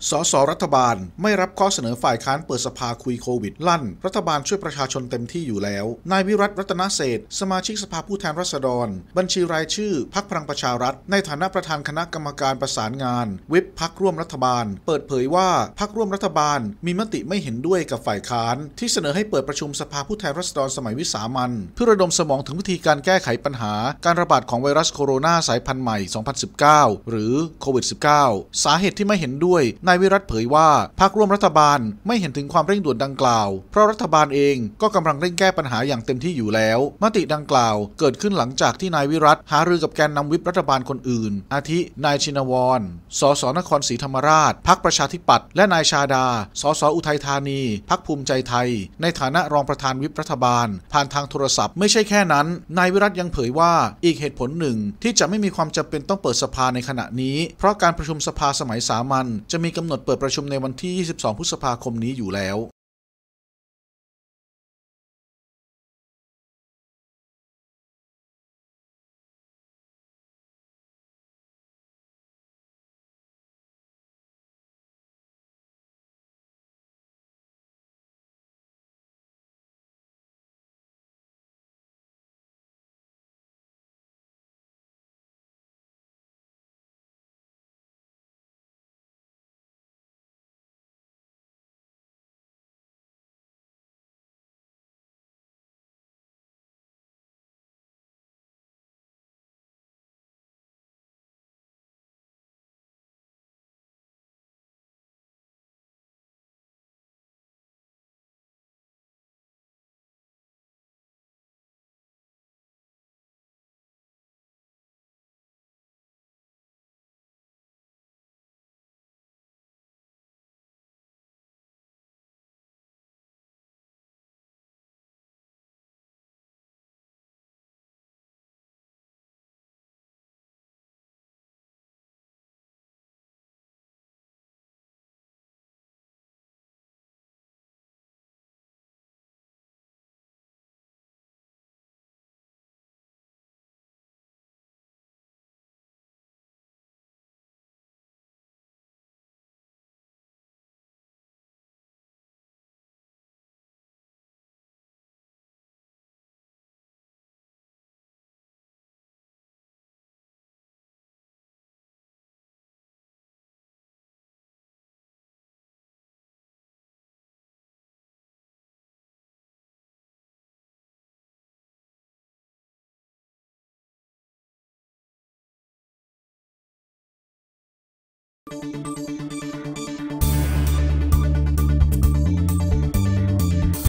สสรัฐบาลไม่รับข้อเสนอฝ่ายค้านเปิดสภาคุยโควิดลั่นรัฐบาลช่วยประชาชนเต็มที่อยู่แล้วนายวิรัติรัตนเศรษฐ์สมาชิกสภาผู้แทนราษฎรบัญชีรายชื่อพรรคพลังประชารัฐในฐานะประธานคณะกรรมการประสานงานวิปพรรคร่วมรัฐบาลเปิดเผยว่าพรรคร่วมรัฐบาลมีมติไม่เห็นด้วยกับฝ่ายค้านที่เสนอให้เปิดประชุมสภาผู้แทนราษฎรสมัยวิสามัญเพื่อระดมสมองถึงวิธีการแก้ไขปัญหาการระบาดของไวรัสโคโรนาสายพันธุ์ใหม่ 2019 หรือโควิด -19 สาเหตุที่ไม่เห็นด้วยนายวิรัติเผยว่าพรรคร่วมรัฐบาลไม่เห็นถึงความเร่งด่วนดังกล่าวเพราะรัฐบาลเองก็กำลังเร่งแก้ปัญหาอย่างเต็มที่อยู่แล้วมติดังกล่าวเกิดขึ้นหลังจากที่นายวิรัติหารือกับแกนนำวิปรัฐบาลคนอื่นอาทินายชินวรสสนครศรีธรรมราชพรรคประชาธิปัตย์และนายชาดาสสอุทัยธานีพรรคภูมิใจไทยในฐานะรองประธานวิปรัฐบาลผ่านทางโทรศัพท์ไม่ใช่แค่นั้นนายวิรัติยังเผยว่าอีกเหตุผลหนึ่งที่จะไม่มีความจำเป็นต้องเปิดสภาในขณะนี้เพราะการประชุมสภาสมัยสามัญจะมีกำหนดเปิดประชุมในวันที่ 22 พฤษภาคมนี้อยู่แล้ว